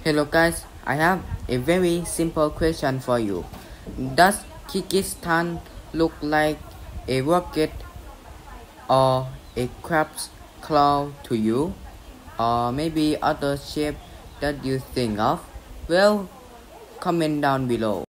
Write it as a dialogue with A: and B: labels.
A: Hello guys, I have a very simple question for you. Does Kyrgyzstan look like a rocket or a crab's claw to you? Or maybe other shape that you think of? Well, comment down below.